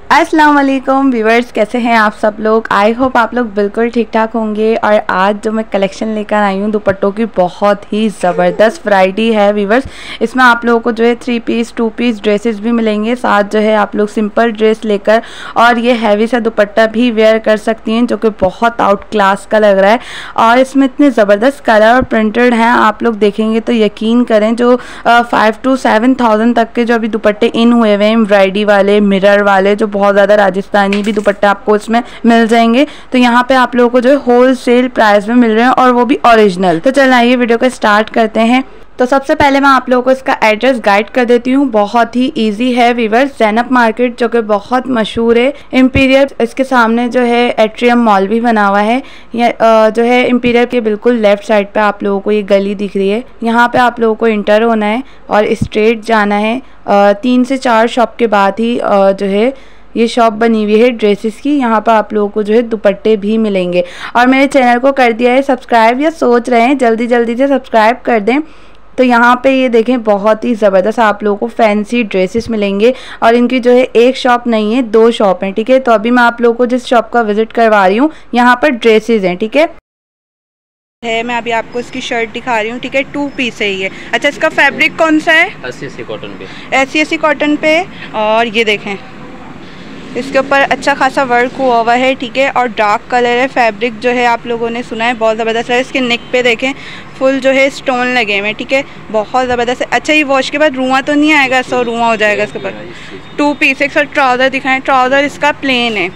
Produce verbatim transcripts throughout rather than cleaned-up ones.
अस्सलाम वालेकुम व्यूअर्स, कैसे हैं आप सब लोग। आई होप आप लोग बिल्कुल ठीक ठाक होंगे। और आज जो मैं कलेक्शन लेकर आई हूँ दुपट्टों की, बहुत ही ज़बरदस्त वैरायटी है व्यूअर्स। इसमें आप लोगों को जो है three piece two piece dresses भी मिलेंगे, साथ जो है आप लोग सिंपल ड्रेस लेकर और ये हैवी सा दुपट्टा भी वेयर कर सकती हैं, जो कि बहुत आउट क्लास का लग रहा है। और इसमें इतने ज़बरदस्त कलर और प्रिंटेड हैं, आप लोग देखेंगे तो यकीन करें। जो फाइव टू सेवन थाउजेंड तक के जो अभी दुपट्टे इन हुए हुए हैं, एम्ब्रॉयडरी वाले, मिरर वाले, जो बहुत ज़्यादा राजस्थानी भी दुपट्टा आपको इसमें मिल जाएंगे। तो यहाँ पे आप लोगों को जो है होल सेल प्राइस में मिल रहे हैं और वो भी ओरिजिनल। तो चलिए आइए वीडियो को स्टार्ट करते हैं। तो सबसे पहले मैं आप लोगों को इसका एड्रेस गाइड कर देती हूँ, बहुत ही इजी है व्यूअर्स। जैनब मार्केट जो कि बहुत मशहूर है, इंपीरियर इसके सामने जो है एट्रियम मॉल भी बना हुआ है। ये जो है इंपीरियर के बिल्कुल लेफ्ट साइड पे आप लोगों को ये गली दिख रही है, यहाँ पे आप लोगों को इंटर होना है और स्ट्रेट जाना है। तीन से चार शॉप के बाद ही जो है ये शॉप बनी हुई है ड्रेसेस की। यहाँ पर आप लोगों को जो है दुपट्टे भी मिलेंगे। और मेरे चैनल को कर दिया है सब्सक्राइब या सोच रहे हैं जल्दी जल्दी से सब्सक्राइब कर दें। तो यहाँ पे ये देखें, बहुत ही ज़बरदस्त आप लोगों को फैंसी ड्रेसेस मिलेंगे। और इनकी जो है एक शॉप नहीं है, दो शॉप हैं, ठीक है। तो अभी मैं आप लोगों को जिस शॉप का विजिट करवा रही हूँ, यहाँ पर ड्रेसेस हैं, ठीक है है मैं अभी आपको इसकी शर्ट दिखा रही हूँ, ठीक है। टू पीस है ये। अच्छा, इसका फैब्रिक कौन सा है? S C S C cotton पे, S C S C cotton पे। और ये देखें, इसके ऊपर अच्छा खासा वर्क हुआ हुआ है, ठीक है। और डार्क कलर है। फैब्रिक जो है आप लोगों ने सुना है बहुत ज़बरदस्त है। इसके नेक पे देखें फुल जो है स्टोन लगे हुए हैं, ठीक है, बहुत ज़बरदस्त है। अच्छा, ये वॉश के बाद रुआं तो नहीं आएगा? सो रुआं हो जाएगा इसके ऊपर। Two piece. एक सौ ट्राउज़र दिखाएं। ट्राउज़र इसका प्लेन है,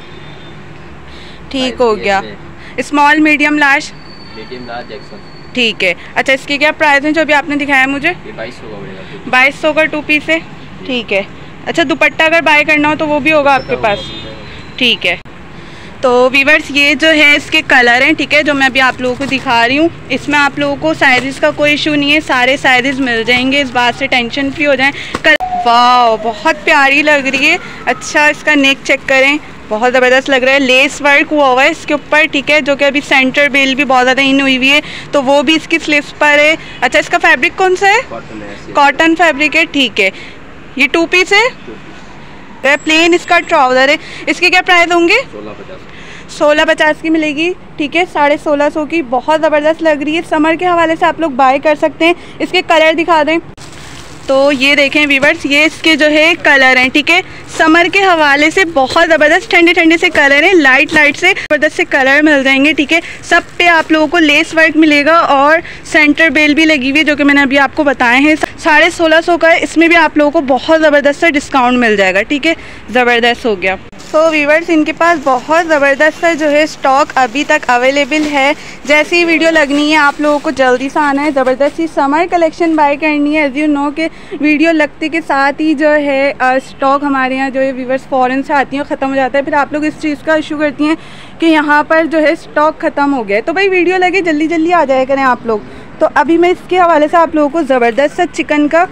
ठीक हो गया। Small medium large, medium large XL, ठीक है। अच्छा, इसकी क्या प्राइस है जो अभी आपने दिखाया मुझे? बाईस सौ का बाईस सौ का टू पीस है, ठीक है। अच्छा, दुपट्टा अगर बाय करना हो तो वो भी होगा आपके पास, ठीक है। तो वीवर्स, ये जो है इसके कलर हैं, ठीक है, जो मैं अभी आप लोगों को दिखा रही हूँ। इसमें आप लोगों को साइज़ का कोई इशू नहीं है, सारे साइज़ मिल जाएंगे, इस बात से टेंशन फ्री हो जाएं। कल वाह, बहुत प्यारी लग रही है। अच्छा, इसका नेक चेक करें, बहुत ज़बरदस्त लग रहा है। लेस वर्क हुआ हुआ है इसके ऊपर, ठीक है, जो कि अभी सेंटर बेल भी बहुत ज़्यादा इन हुई हुई है, तो वो भी इसकी स्लीव्स पर है। अच्छा, इसका फैब्रिक कौन सा है? कॉटन फैब्रिक है, ठीक है। ये टू पीस है, प्लेन इसका ट्राउज़र है। इसके क्या प्राइस होंगे? सोलह पचास की मिलेगी, ठीक है, साढ़े सोलह सौ की। बहुत ज़बरदस्त लग रही है। समर के हवाले से आप लोग बाय कर सकते हैं। इसके कलर दिखा दें तो ये देखें व्यूअर्स, ये इसके जो है कलर हैं, ठीक है। समर के हवाले से बहुत ज़बरदस्त ठंडे ठंडे से कलर हैं, लाइट लाइट से ज़बरदस्त से कलर मिल जाएंगे, ठीक है। सब पे आप लोगों को लेस वर्क मिलेगा और सेंटर बेल भी लगी हुई है, जो कि मैंने अभी आपको बताए हैं। साढ़े सोलह सौ का है। इसमें भी आप लोगों को बहुत ज़बरदस्त सा डिस्काउंट मिल जाएगा, ठीक है। ज़बरदस्त हो गया। तो व्यूअर्स, इनके पास बहुत ज़बरदस्त सा जो है स्टॉक अभी तक अवेलेबल है। जैसी ही वीडियो लगनी है आप लोगों को जल्दी से आना है। ज़बरदस्त सी समर कलेक्शन बाय करनी है। एज यू नो के वीडियो लगते के साथ ही जो है स्टॉक हमारे यहाँ जो है व्यूअर्स फ़ॉरेन से आती हैं, ख़त्म हो जाता है। फिर आप लोग इस चीज़ का इशू करती हैं कि यहाँ पर जो है स्टॉक ख़त्म हो गया है। तो भाई वीडियो लगे जल्दी जल्दी आ जाया करें आप लोग। तो अभी मैं इसके हवाले से आप लोगों को ज़बरदस्त सा चिकन का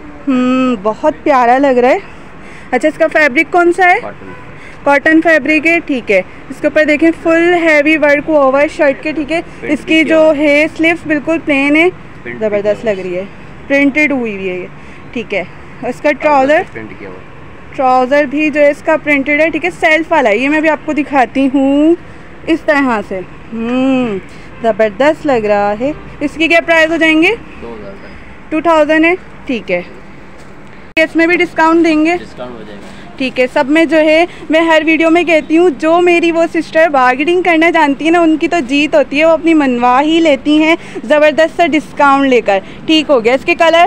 बहुत प्यारा लग रहा है। अच्छा, इसका फैब्रिक कौन सा है? कॉटन फैब्रिक है, ठीक है। इसके ऊपर देखें फुल हैवी वर्क हुआ हुआ है शर्ट के, ठीक है। इसकी जो है स्लीव्स बिल्कुल प्लेन है, ज़बरदस्त लग रही है, प्रिंटेड हुई हुई है ये, ठीक है। इसका ट्राउज़र ट्राउज़र भी जो है इसका प्रिंटेड है, ठीक है, सेल्फ वाला है। ये मैं भी आपको दिखाती हूँ इस तरह से। हम्म ज़बरदस्त लग रहा है। इसकी क्या प्राइस हो जाएंगे? टू थाउजेंड है, ठीक है। इसमें भी डिस्काउंट देंगे, डिस्काउंट हो जाएगा, ठीक है। सब में जो है मैं हर वीडियो में कहती हूँ, जो मेरी वो सिस्टर बार्गेनिंग करना जानती है ना, उनकी तो जीत होती है, वो अपनी मनवा ही लेती हैं ज़बरदस्त सा डिस्काउंट लेकर, ठीक हो गया। इसके कलर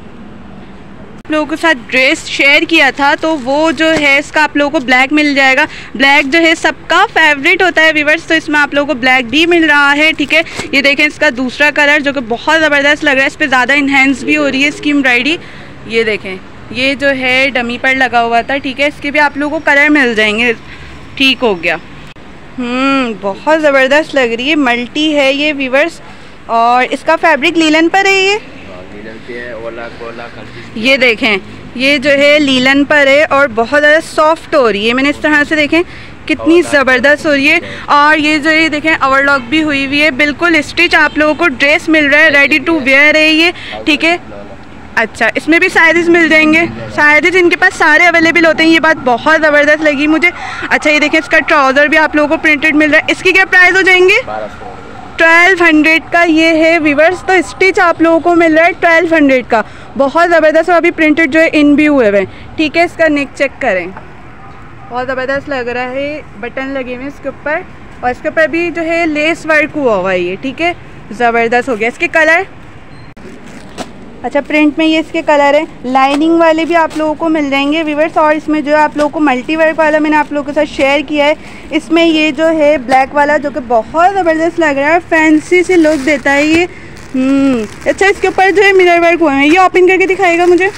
आप लोगों के साथ ड्रेस शेयर किया था, तो वो जो है इसका आप लोगों को ब्लैक मिल जाएगा। ब्लैक जो है सबका फेवरेट होता है व्यूअर्स, तो इसमें आप लोगों को ब्लैक भी मिल रहा है, ठीक है। ये देखें इसका दूसरा कलर जो कि बहुत ज़बरदस्त लग रहा है, इस पर ज़्यादा इन्हेंस भी हो रही है इसकी एम्ब्रॉयडरी। ये देखें, ये जो है डमी पर लगा हुआ था, ठीक है। इसके भी आप लोगों को कलर मिल जाएंगे, ठीक हो गया। हम्म बहुत ज़बरदस्त लग रही है, मल्टी है ये व्यूअर्स। और इसका फैब्रिक लीलन पर है, ये लीलन पे है, ओला कोला करती। ये देखें, ये जो है लीलन पर है और बहुत ज़्यादा सॉफ्ट हो रही है। मैंने इस तरह से देखें कितनी ज़बरदस्त हो रही है। और ये जो ये देखें ओवरलॉक भी हुई हुई है, बिल्कुल स्टिच आप लोगों को ड्रेस मिल रहा है, रेडी टू वेयर है ये, ठीक है। अच्छा, इसमें भी साइजेस मिल जाएंगे। साइजेस इनके पास सारे अवेलेबल होते हैं, ये बात बहुत ज़बरदस्त लगी मुझे। अच्छा, ये देखें इसका ट्राउज़र भी आप लोगों को प्रिंटेड मिल रहा है। इसकी क्या प्राइस हो जाएंगे? ट्वेल्व हंड्रेड का ये है वीवर्स। तो स्टिच आप लोगों को मिल रहा है ट्वेल्व हंड्रेड का, बहुत ज़बरदस्त। और अभी प्रिंटेड जो है इन भी हुए हुए हैं, ठीक है। इसका नेक चेक करें, बहुत ज़बरदस्त लग रहा है, बटन लगे हुए इसके ऊपर, और इसके ऊपर भी जो है लेस वर्क हुआ हुआ है ये, ठीक है, ज़बरदस्त हो गया। इसके कलर, अच्छा प्रिंट में ये इसके कलर है। लाइनिंग वाले भी आप लोगों को मिल जाएंगे वीवर्स। और इसमें जो है आप लोगों को मल्टी वर्क वाला मैंने आप लोगों के साथ शेयर किया है। इसमें ये जो है ब्लैक वाला जो कि बहुत ज़बरदस्त लग रहा है, फैंसी सी लुक देता है ये। हम्म अच्छा, इसके ऊपर जो है मिरर वर्क हुए हैं, ये ओपन करके दिखाएगा मुझे।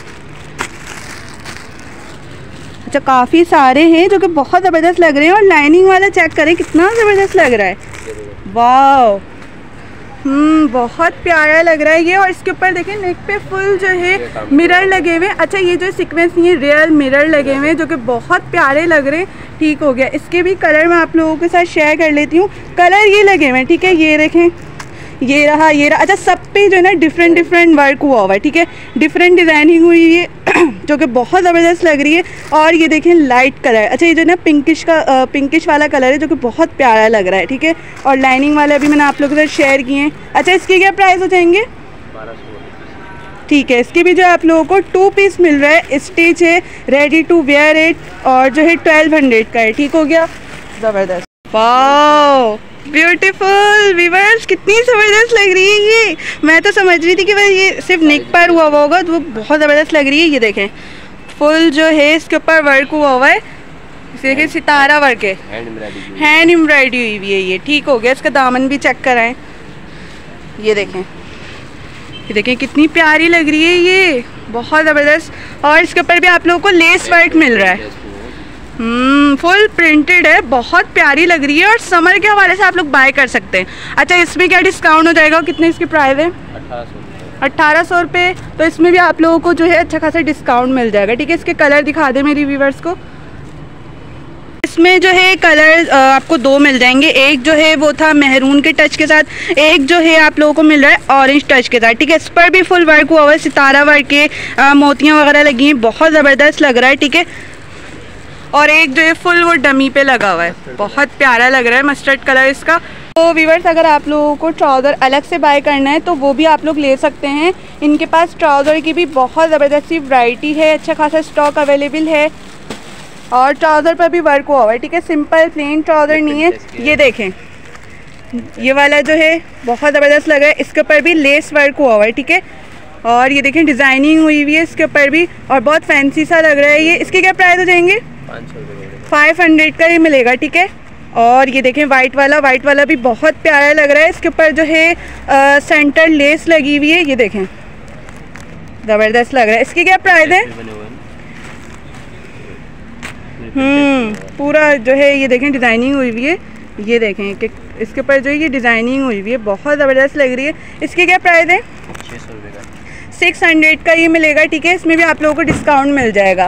अच्छा, काफ़ी सारे हैं जो कि बहुत ज़बरदस्त लग रहे हैं। और लाइनिंग वाला चेक करें कितना ज़बरदस्त लग रहा है, वाह। हम्म बहुत प्यारा लग रहा है ये। और इसके ऊपर देखें नेक पे फुल जो है मिरर लगे हुए। अच्छा, ये जो सीक्वेंस नहीं है, रियल मिरर लगे हुए हैं जो कि बहुत प्यारे लग रहे हैं, ठीक हो गया। इसके भी कलर मैं आप लोगों के साथ शेयर कर लेती हूँ। कलर ये लगे हुए हैं, ठीक है, ये देखें, ये रहा, ये रहा। अच्छा, सब पे जो है ना डिफरेंट डिफरेंट वर्क हुआ हुआ है, ठीक है, डिफरेंट डिज़ाइनिंग हुई है जो कि बहुत ज़बरदस्त लग रही है। और ये देखें लाइट कलर, अच्छा ये जो ना पिंकिश का आ, पिंकिश वाला कलर है जो कि बहुत प्यारा लग रहा है, ठीक है। और लाइनिंग वाला भी मैंने आप लोगों के साथ शेयर किए हैं। अच्छा, इसके क्या प्राइस हो जाएंगे? ठीक है, इसके भी जो आप लोगों को टू पीस मिल रहा है, स्टिच है, रेडी टू वेयर है, और जो है ट्वेल्व हंड्रेड का है, ठीक हो गया, ज़बरदस्त। वाओ, ब्यूटीफुल वीवर्स, कितनी ज़बरदस्त लग रही है ये। मैं तो समझ रही थी कि भाई ये सिर्फ नेक पर हुआ हुआ होगा, तो वो बहुत ज़बरदस्त लग रही है। ये देखें फुल जो है इसके ऊपर वर्क हुआ हुआ है, देखिए सितारा वर्क है, हैंड एम्ब्रॉयडरी हुई हुई है ये, ठीक हो गया। इसका दामन भी चेक कराएं, ये देखें, ये देखें कितनी प्यारी लग रही है ये, बहुत ज़बरदस्त। और इसके ऊपर भी आप लोगों को लेस वर्क मिल रहा है, हम्म फुल प्रिंटेड है, बहुत प्यारी लग रही है। और समर के हवाले से आप लोग बाय कर सकते हैं। अच्छा, इसमें क्या डिस्काउंट हो जाएगा? कितने इसकी प्राइस है? अट्ठारह सौ रुपये। तो इसमें भी आप लोगों को जो है अच्छा खासा डिस्काउंट मिल जाएगा, ठीक है। इसके कलर दिखा दे मेरी व्यूवर्स को। इसमें जो है कलर आपको दो मिल जाएंगे, एक जो है वो था मेहरून के टच के साथ, एक जो है आप लोगों को मिल रहा है ऑरेंज टच के साथ, ठीक है। इस पर भी फुल वर्क हुआ हुआ है, सितारा वर्क के मोतियाँ वगैरह लगी हैं, बहुत ज़बरदस्त लग रहा है, ठीक है। और एक जो है फुल वो डमी पे लगा हुआ है, बहुत प्यारा लग रहा है, मस्टर्ड कलर इसका। तो व्यूअर्स, अगर आप लोगों को ट्राउज़र अलग से बाय करना है तो वो भी आप लोग ले सकते हैं। इनके पास ट्राउज़र की भी बहुत ज़बरदस्त सी वैरायटी है, अच्छा खासा स्टॉक अवेलेबल है। और ट्राउज़र पर भी वर्क हुआ हुआ है, ठीक है, सिंपल प्लेन ट्राउज़र नहीं है। ये देखें, ये वाला जो है बहुत ज़बरदस्त लग रहा है, इसके ऊपर भी लेस वर्क हुआ हुआ है, ठीक है। और ये देखें डिज़ाइनिंग हुई हुई है इसके ऊपर भी, और बहुत फैंसी सा लग रहा है ये। इसके क्या प्राइस हो जाएंगे? फाइव हंड्रेड का ही मिलेगा, ठीक है। और ये देखें वाइट वाला, वाइट वाला भी बहुत प्यारा लग रहा है, इसके ऊपर जो है आ, सेंटर लेस लगी हुई है, ये देखें ज़बरदस्त लग रहा है। इसकी क्या प्राइस है? हम्म पूरा जो है ये देखें डिज़ाइनिंग हुई हुई है, ये देखें कि इसके ऊपर जो है ये डिज़ाइनिंग हुई हुई है, बहुत ज़बरदस्त लग रही है। इसकी क्या प्राइस है? सिक्स हंड्रेड का ये मिलेगा, ठीक है। इसमें भी आप लोगों को डिस्काउंट मिल जाएगा।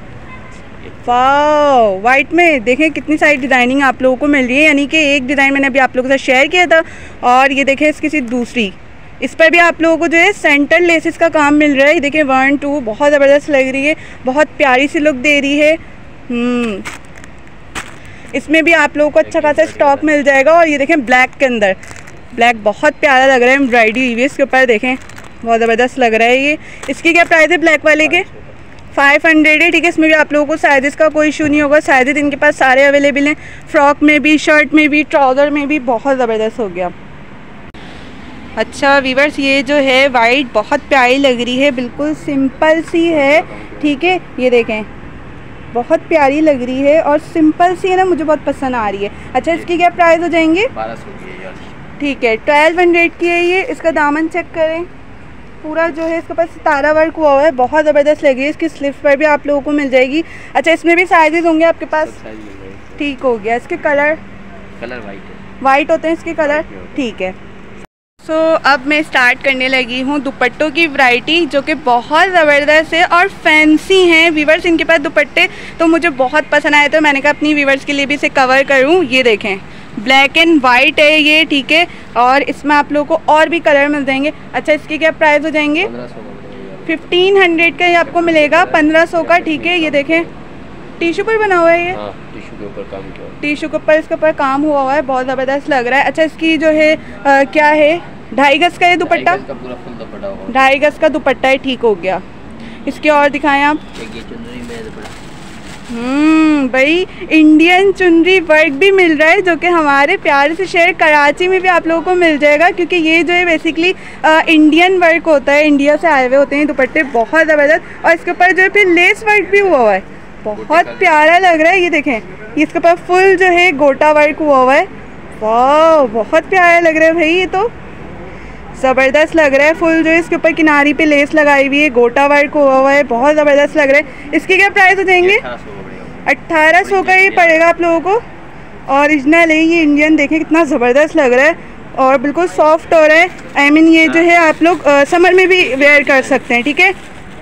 वाओ, वाइट में देखें कितनी सारी डिज़ाइनिंग आप लोगों को मिल रही है, यानी कि एक डिज़ाइन मैंने अभी आप लोगों के साथ शेयर किया था, और ये देखें इसकी सी दूसरी, इस पर भी आप लोगों को जो है सेंटर लेसिस का काम मिल रहा है। ये देखें वन टू, बहुत ज़बरदस्त लग रही है, बहुत प्यारी सी लुक दे रही है। हम्म इसमें भी आप लोगों को अच्छा खासा स्टॉक मिल जाएगा। और ये देखें ब्लैक के अंदर, ब्लैक बहुत प्यारा लग रहा है, एम्ब्रॉयडरी हुई है इसके ऊपर, देखें बहुत ज़बरदस्त लग रहा है ये। इसकी क्या प्राइस है ब्लैक वाले के? फाइव हंड्रेड है, ठीक है। इसमें भी आप लोगों को साइज़ का कोई इशू नहीं होगा, साइज़ इनके पास सारे अवेलेबल हैं, फ्रॉक में भी, शर्ट में भी, ट्राउज़र में भी, बहुत ज़बरदस्त हो गया। अच्छा वीवर्स, ये जो है वाइट बहुत प्यारी लग रही है, बिल्कुल सिंपल सी है, ठीक है। ये देखें बहुत प्यारी लग रही है और सिंपल सी है ना, मुझे बहुत पसंद आ रही है। अच्छा, इसकी क्या प्राइस हो जाएंगे? ठीक है, ट्वेल्व हंड्रेड की है ये। इसका दामन चेक करें, पूरा जो है इसके पास सितारा वर्क हुआ हुआ है, बहुत ज़बरदस्त लगी है। इसकी स्लीव्स पर भी आप लोगों को मिल जाएगी। अच्छा, इसमें भी साइजेस होंगे आपके पास? ठीक हो गया। इसके कलर कलर वाइट है, वाइट होते हैं इसके कलर, ठीक है। सो so, अब मैं स्टार्ट करने लगी हूँ दुपट्टों की वैरायटी, जो कि बहुत ज़बरदस्त है और फैंसी हैं वीवर्स। इनके पास दुपट्टे तो मुझे बहुत पसंद आए, तो मैंने कहा अपनी वीवर्स के लिए भी इसे कवर करूँ। ये देखें ब्लैक एंड वाइट है ये, ठीक है। और इसमें आप लोगों को और भी कलर मिल जाएंगे। अच्छा, इसके क्या प्राइस हो जाएंगे? फिफ्टीन हंड्रेड का ये आपको मिलेगा, पंद्रह सौ का। ठीक है, ये देखें टिश्यू पर बना हुआ है ये। हाँ, टिश्यू के ऊपर काम किया, टिश्यू के ऊपर इसके ऊपर काम हुआ हुआ है, बहुत ज़बरदस्त लग रहा है। अच्छा, इसकी जो है आ, क्या है, ढाई गज का ये दुपट्टा, ढाई गज का दुपट्टा है। ठीक हो गया। इसके और दिखाएं आप। हम्म भाई, इंडियन चुनरी वर्क भी मिल रहा है, जो कि हमारे प्यारे से शहर कराची में भी आप लोगों को मिल जाएगा, क्योंकि ये जो है बेसिकली इंडियन वर्क होता है, इंडिया से आए हुए होते हैं दुपट्टे, बहुत ज़बरदस्त। और इसके ऊपर जो है फिर लेस वर्क भी हुआ हुआ है, बहुत प्यारा लग रहा है। ये देखें, ये इसके ऊपर फुल जो है गोटा वर्क हुआ हुआ है, वाह बहुत प्यारा लग रहा है भाई, ये तो ज़बरदस्त लग रहा है। फुल जो है इसके ऊपर किनारी पे लेस लगाई हुई है, गोटा वर्क हुआ हुआ है, बहुत ज़बरदस्त लग रहा है। इसके क्या प्राइस हो जाएंगे? अट्ठारह सौ का ये पड़ेगा आप लोगों को। ओरिजिनल है ये, इंडियन, देखें कितना ज़बरदस्त लग रहा है और बिल्कुल सॉफ्ट हो रहा है। आई मीन ये जो है आप लोग आ, समर में भी वेयर कर सकते हैं। ठीक है,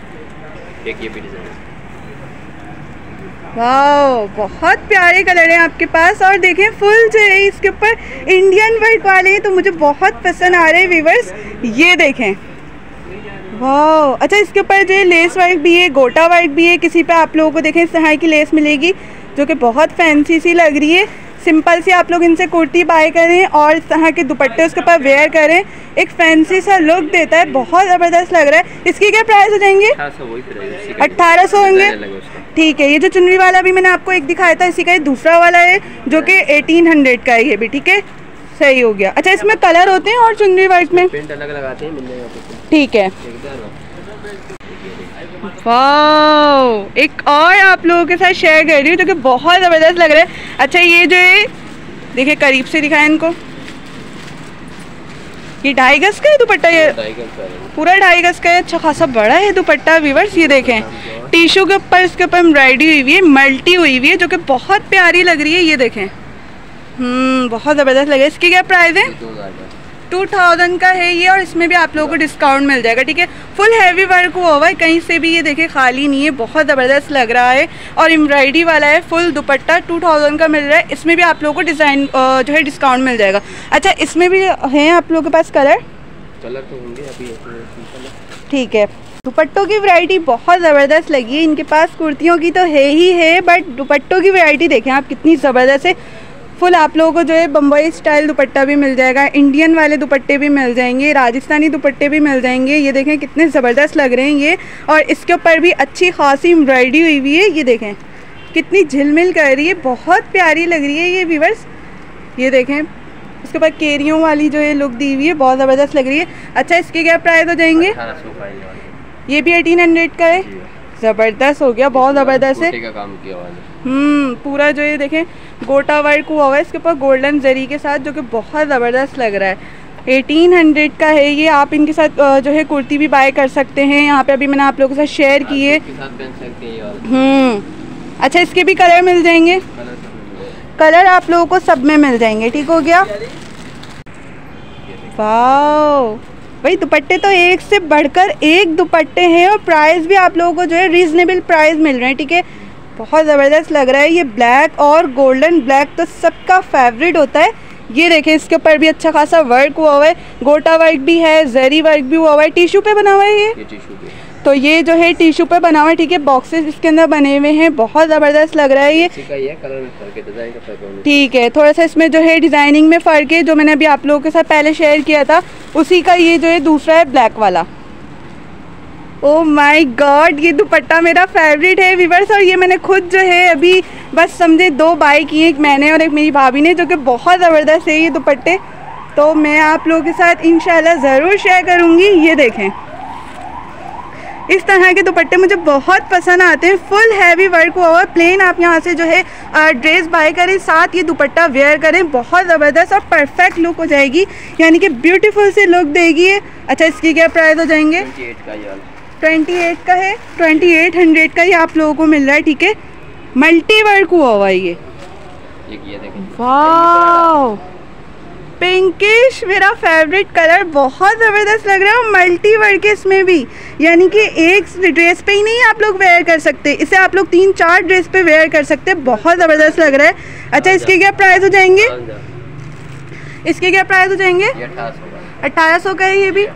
वाह बहुत प्यारे कलर हैं आपके पास। और देखें फुल जो है इसके ऊपर इंडियन वर्क वाले हैं, तो मुझे बहुत पसंद आ रहे हैं व्यूअर्स, ये देखें, वाह। अच्छा, इसके ऊपर जो है लेस वर्क भी है, गोटा वर्क भी है। किसी पे आप लोगों को देखें इस तरह की लेस मिलेगी, जो कि बहुत फैंसी सी लग रही है। सिंपल सी आप लोग इनसे कुर्ती बाय करें और इस तरह के दुपट्टे उसके ऊपर वेयर करें, एक फैंसी सा लुक देता है, बहुत ज़बरदस्त लग रहा है। इसकी क्या प्राइस हो जाएंगे? अट्ठारह सौ होंगे। ठीक है, ये जो चुनरी वाला भी मैंने आपको एक दिखाया था, इसी का ये दूसरा वाला है जो कि एटीन हंड्रेड का है ये भी। ठीक है, सही हो गया। अच्छा, इसमें कलर होते हैं और चुनरी वर्क में प्रिंट अलग लगाते हैं, मिल जाएगा। ठीक है, वाह, एक और आप लोगों के साथ शेयर कर रही हूँ जो कि बहुत ज़बरदस्त लग रहा है। अच्छा, ये जो है देखिए, करीब से दिखाएं इनको, ये ढाई गज का है दुपट्टा, ये पूरा ढाई गज का है। अच्छा खासा बड़ा है दुपट्टा व्यूअर्स, ये देखें टिश्यू के ऊपर इसके ऊपर एम्ब्रॉयडरी हुई हुई है, मल्टी हुई हुई है, जो कि बहुत प्यारी लग रही है। ये देखें, हम्म बहुत ज़बरदस्त लग रहा है। इसकी क्या प्राइस है? टू थाउजेंड का है ये, और इसमें भी आप लोगों को डिस्काउंट मिल जाएगा। ठीक है, फुल हैवी वर्क हुआ हुआ है, कहीं से भी ये देखिए खाली नहीं है, बहुत ज़बरदस्त लग रहा है। और एम्ब्रॉयडरी वाला है, फुल दुपट्टा टू थाउजेंड का मिल रहा है। इसमें भी आप लोगों को डिज़ाइन जो है डिस्काउंट मिल जाएगा। अच्छा, इसमें भी हैं आप लोगों के पास कलर? कलर तो होंगे अभी। ठीक है, दुपट्टों की वैरायटी बहुत ज़बरदस्त लगी है इनके पास, कुर्तियों की तो है ही है, बट दुपट्टों की वैरायटी देखें आप कितनी ज़बरदस्त है। फुल आप लोगों को जो है बम्बई स्टाइल दुपट्टा भी मिल जाएगा, इंडियन वाले दुपट्टे भी मिल जाएंगे, राजस्थानी दुपट्टे भी मिल जाएंगे। ये देखें कितने ज़बरदस्त लग रहे हैं ये, और इसके ऊपर भी अच्छी खासी एम्ब्रॉयडरी हुई हुई है। ये देखें कितनी झिलमिल कर रही है, बहुत प्यारी लग रही है ये व्यूअर्स। ये देखें इसके ऊपर केरियों वाली जो है लुक दी हुई है, बहुत ज़बरदस्त लग रही है। अच्छा, इसके क्या प्राइस हो जाएंगे? ये भी एटीन हंड्रेड का है, ज़बरदस्त हो गया, बहुत ज़बरदस्त है। हम्म पूरा जो ये देखें गोटा वर्क हुआ हुआ है इसके ऊपर गोल्डन जरी के साथ, जो कि बहुत ज़बरदस्त लग रहा है। एटीन हंड्रेड का है ये, आप इनके साथ जो है कुर्ती भी बाय कर सकते हैं। यहाँ पे अभी मैंने आप लोगों के साथ शेयर की है। हम्म अच्छा, इसके भी कलर मिल जाएंगे, कलर आप लोगों को सब में मिल जाएंगे। ठीक हो गया, वाओ भाई दुपट्टे तो एक से बढ़कर एक दुपट्टे हैं, और प्राइस भी आप लोगों को जो है रीजनेबल प्राइस मिल रहे हैं। ठीक है, बहुत ज़बरदस्त लग रहा है। ये ब्लैक और गोल्डन ब्लैक तो सबका फेवरेट होता है। ये देखें इसके ऊपर भी अच्छा खासा वर्क हुआ हुआ है, गोटा वर्क भी है, जरी वर्क भी हुआ हुआ है, टिश्यू पे बना हुआ है ये, ये टिश्यू पे। तो ये जो है टिश्यू पे बना हुआ है। ठीक है, बॉक्सेस इसके अंदर बने हुए हैं, बहुत ज़बरदस्त लग रहा है ये। कलर में फर्क है, डिजाइन का फर्क है। ठीक है, थोड़ा सा इसमें जो है डिज़ाइनिंग में फ़र्क है, जो मैंने अभी आप लोगों के साथ पहले शेयर किया था उसी का ये जो है दूसरा है ब्लैक वाला। ओह माय गॉड, ये दुपट्टा मेरा फेवरेट है व्यूअर्स, और ये मैंने खुद जो है अभी बस समझे दो बाय किए, एक मैंने और एक मेरी भाभी ने, जो कि बहुत ज़बरदस्त है ये दुपट्टे। तो मैं आप लोगों के साथ इंशाल्लाह ज़रूर शेयर करूँगी। ये देखें इस तरह के दुपट्टे मुझे बहुत पसंद आते हैं, फुल हैवी वर्क हुआ हुआ। प्लेन आप यहाँ से जो है ड्रेस बाय करें, साथ ये दुपट्टा वेयर करें, बहुत ज़बरदस्त और परफेक्ट लुक हो जाएगी, यानी कि ब्यूटीफुल सी लुक देगी। अच्छा, इसकी क्या प्राइस हो जाएंगे? ट्वेंटी एट का है, ट्वेंटी एट हंड्रेड का ये आप लोगों को मिल रहा है। ठीक है, मल्टी वर्क हुआ हुआ है ये, वाह पिंकिश मेरा फेवरेट कलर, बहुत ज़बरदस्त लग रहा है, और मल्टी वर्क है इसमें भी, यानी कि एक ड्रेस पे ही नहीं आप लोग वेयर कर सकते, इसे आप लोग तीन चार ड्रेस पे वेयर कर सकते हैं, बहुत ज़बरदस्त लग रहा है। अच्छा, इसके क्या प्राइस हो जाएंगे? इसके क्या प्राइस हो जाएंगे? अट्ठारह सौ का है ये भी।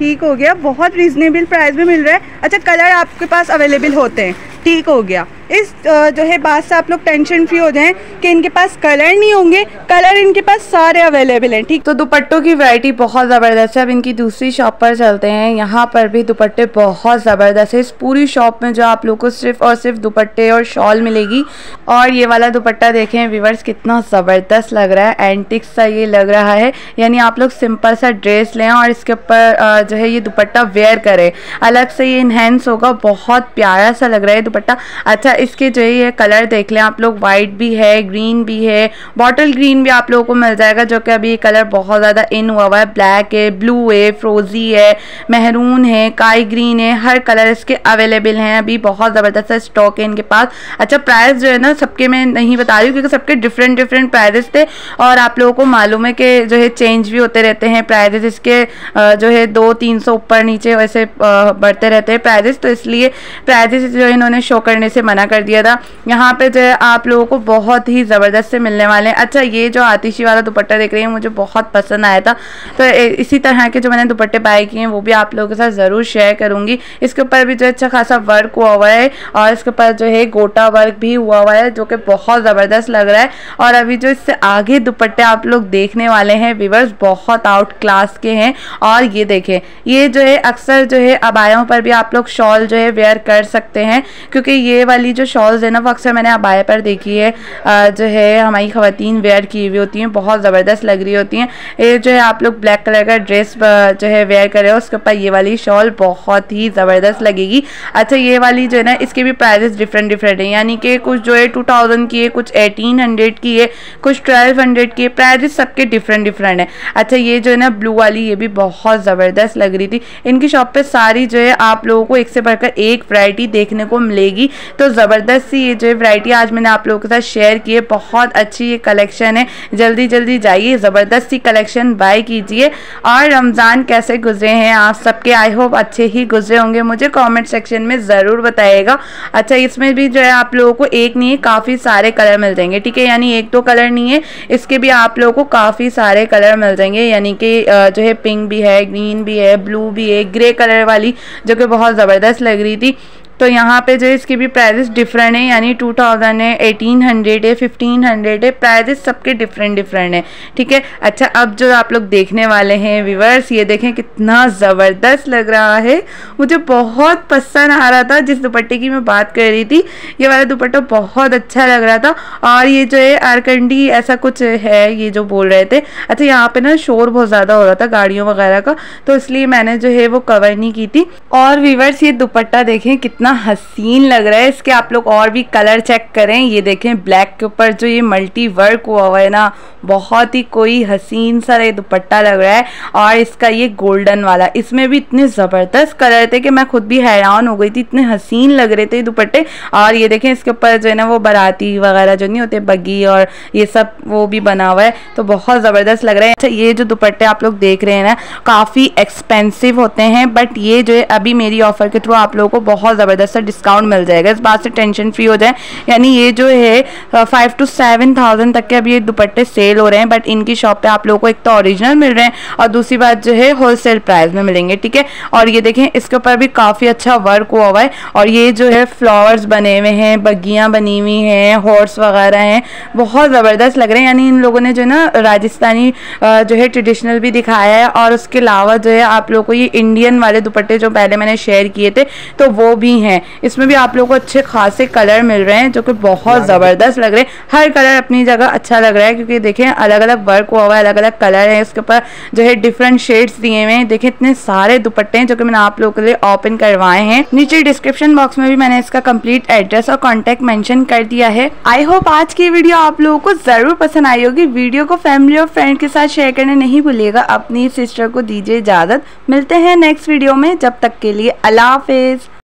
ठीक हो गया, बहुत रीजनेबल प्राइस में मिल रहा है। अच्छा कलर आपके पास अवेलेबल होते हैं, ठीक हो गया। इस जो है बात से आप लोग टेंशन फ्री हो जाएं कि इनके पास कलर नहीं होंगे, कलर इनके पास सारे अवेलेबल हैं, ठीक। तो दुपट्टों की वैरायटी बहुत ज़बरदस्त है। अब इनकी दूसरी शॉप पर चलते हैं, यहाँ पर भी दुपट्टे बहुत ज़बरदस्त है। इस पूरी शॉप में जो आप लोग को सिर्फ और सिर्फ दुपट्टे और शॉल मिलेगी। और ये वाला दुपट्टा देखें व्यूअर्स कितना ज़बरदस्त लग रहा है, एंटिक सा ये लग रहा है। यानी आप लोग सिंपल सा ड्रेस लें और इसके ऊपर जो है ये दुपट्टा वेयर करें, अलग से ये इन्हेंस होगा, बहुत प्यारा सा लग रहा है दुपट्टा। अच्छा इसके जो है ये कलर देख लें आप लोग, वाइट भी है, ग्रीन भी है, बॉटल ग्रीन भी आप लोगों को मिल जाएगा जो कि अभी ये कलर बहुत ज़्यादा इन हुआ हुआ है। ब्लैक है, ब्लू है, फ्रोजी है, मेहरून है, काई ग्रीन है, हर कलर इसके अवेलेबल हैं। अभी बहुत ज़बरदस्त स्टॉक है इनके पास। अच्छा प्राइस जो है ना सबके मैं नहीं बता रही हूँ क्योंकि सबके डिफरेंट डिफरेंट प्राइजेस थे और आप लोगों को मालूम है कि जो है चेंज भी होते रहते हैं प्राइजेस इसके, जो है दो तीन सौ ऊपर नीचे वैसे बढ़ते रहते हैं प्राइजेस, तो इसलिए प्राइजेस जो इन्होंने शो करने से मना कर दिया था। यहाँ पे जो है आप लोगों को बहुत ही ज़बरदस्त से मिलने वाले हैं। अच्छा ये जो आतिशी वाला दुपट्टा देख रही हैं मुझे बहुत पसंद आया था, तो इसी तरह के जो मैंने दुपट्टे बाय किए हैं वो भी आप लोगों के साथ ज़रूर शेयर करूँगी। इसके ऊपर भी जो अच्छा खासा वर्क हुआ हुआ है और इसके ऊपर जो है गोटा वर्क भी हुआ हुआ है जो कि बहुत ज़बरदस्त लग रहा है। और अभी जो इससे आगे दुपट्टे आप लोग देखने वाले हैं व्यूअर्स बहुत आउट क्लास के हैं। और ये देखें ये जो है अक्सर जो है अबायों पर भी आप लोग शॉल जो है वेयर कर सकते हैं क्योंकि ये वाली जो शॉल्स है ना वो अक्सर मैंने अबाया पर देखी है, जो है हमारी ख़वातीन वेयर की हुई होती हैं, बहुत ज़बरदस्त लग रही होती हैं। ये जो है आप लोग ब्लैक कलर का ड्रेस जो है वेयर कर रहे हो उसके ऊपर ये वाली शॉल बहुत ही ज़बरदस्त लगेगी। अच्छा ये वाली जो है ना इसके भी प्राइजेस डिफरेंट डिफरेंट हैं, यानी कि कुछ जो है टू थाउजेंड की है, कुछ एटीन हंड्रेड की है, कुछ ट्वेल्व हंड्रेड की है, प्राइजेस सबके डिफरेंट डिफरेंट है। अच्छा ये जो है ना ब्लू वाली ये भी बहुत ज़बरदस्त लग रही थी। इनकी शॉप पे सारी जो है आप लोगों को एक से बढ़कर एक वैरायटी देखने को मिलेगी, तो ज़बरदस्त सी ये जो है वैरायटी आज मैंने आप लोगों के साथ शेयर की है। बहुत अच्छी ये कलेक्शन है, जल्दी जल्दी जाइए ज़बरदस्त सी कलेक्शन बाय कीजिए। और रमज़ान कैसे गुजरे हैं आप सबके, आई होप अच्छे ही गुजरे होंगे, मुझे कमेंट सेक्शन में ज़रूर बताइएगा। अच्छा इसमें भी जो है आप लोगों को एक नहीं काफ़ी सारे कलर मिल जाएंगे, ठीक है, यानी एक दो कलर नहीं है, इसके भी आप लोगों को काफ़ी सारे कलर मिल जाएंगे, यानी कि जो है पिंक भी है, ग्रीन भी है, ब्लू भी है, ग्रे कलर वाली जो कि बहुत ज़बरदस्त लग रही थी। तो यहाँ पे जो इसकी भी प्राइजेस डिफरेंट है, यानी टू थाउजेंड है, एटीन हंड्रेड है, फिफ्टीन हंड्रेड है, प्राइजेस सबके डिफरेंट डिफरेंट है, ठीक है। अच्छा अब जो आप लोग देखने वाले हैं व्यूअर्स ये देखें कितना ज़बरदस्त लग रहा है, मुझे बहुत पसंद आ रहा था। जिस दुपट्टे की मैं बात कर रही थी ये वाला दुपट्टा बहुत अच्छा लग रहा था। और ये जो है आरकंडी ऐसा कुछ है ये जो बोल रहे थे। अच्छा यहाँ पे ना शोर बहुत ज़्यादा हो रहा था गाड़ियों वगैरह का, तो इसलिए मैंने जो है वो कवर नहीं की थी। और व्यूअर्स ये दुपट्टा देखें कितना हसीन लग रहा है, इसके आप लोग और भी कलर चेक करें। ये देखें ब्लैक के ऊपर जो ये मल्टी वर्क हुआ हुआ है ना बहुत ही कोई हसीन सा ये दुपट्टा लग रहा है। और इसका ये गोल्डन वाला, इसमें भी इतने ज़बरदस्त कलर थे कि मैं खुद भी हैरान हो गई थी, इतने हसीन लग रहे थे दुपट्टे। और ये देखें इसके ऊपर जो है ना वो बाराती वगैरह जो नहीं होते बग्गी और ये सब वो भी बना हुआ है, तो बहुत ज़बरदस्त लग रहा है। अच्छा ये जो दुपट्टे आप लोग देख रहे हैं ना काफ़ी एक्सपेंसिव होते हैं, बट ये जो है अभी मेरी ऑफर के थ्रू आप लोगों को बहुत ज़बरदस्त डिस्काउंट मिल जाएगा, इस बात से टेंशन फ्री हो जाए। यानी ये जो है फाइव टू सेवन थाउजेंड तक के अभी ये दुपट्टे सेल हो रहे हैं, बट इनकी शॉप पे आप लोगों को एक तो ओरिजिनल मिल रहे हैं और दूसरी बात जो है होलसेल प्राइस में मिलेंगे, ठीक है। और ये देखें इसके ऊपर भी काफ़ी अच्छा वर्क हुआ हुआ है और ये जो है फ्लावर्स बने हुए हैं, बग्गियाँ बनी हुई हैं, हॉर्स वगैरह हैं, बहुत ज़बरदस्त लग रहे हैं। यानी इन लोगों ने जो है ना राजस्थानी जो है ट्रेडिशनल भी दिखाया है और उसके अलावा जो है आप लोगों को ये इंडियन वाले दुपट्टे जो पहले मैंने शेयर किए थे तो वो भी हैं। इसमें भी आप लोगों को अच्छे खासे कलर मिल रहे हैं जो कि बहुत ज़बरदस्त लग रहे हैं, हर कलर अपनी जगह अच्छा लग रहा है क्योंकि देखें अलग अलग वर्क हुआ हुआ है, अलग अलग कलर है, इसके ऊपर जो है डिफरेंट शेड्स दिए हुए हैं। देखें इतने सारे दुपट्टे हैं जो कि मैंने आप लोगों के लिए ओपन करवाए हैं। नीचे डिस्क्रिप्शन बॉक्स में भी मैंने इसका कंप्लीट एड्रेस और कॉन्टैक्ट मेंशन कर दिया है। आई होप आज की वीडियो आप लोगों को ज़रूर पसंद आई होगी। वीडियो को फैमिली और फ्रेंड के साथ शेयर करना नहीं भूलिएगा। अपनी सिस्टर को दीजिए इजाज़त, मिलते हैं नेक्स्ट वीडियो में, जब तक के लिए अल्लाह हाफिज़।